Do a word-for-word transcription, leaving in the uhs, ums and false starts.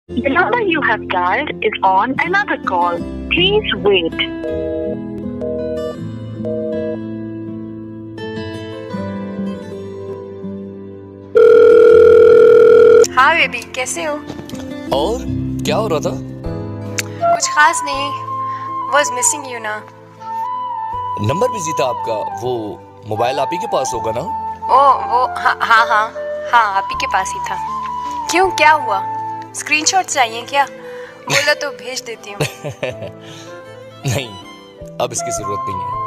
The number you have dialed is on another call. Please wait. हाँ baby, कैसे हो? और क्या हो रहा था? कुछ खास नहीं, was missing you ना। नंबर बिजी था आपका। वो मोबाइल आप ही के पास होगा ना? ओ वो हाँ हाँ हाँ हाँ आप ही के पास ही था। क्यों, क्या हुआ? स्क्रीनशॉट चाहिए क्या? बोला तो भेज देती हूँ। नहीं, अब इसकी जरूरत नहीं है।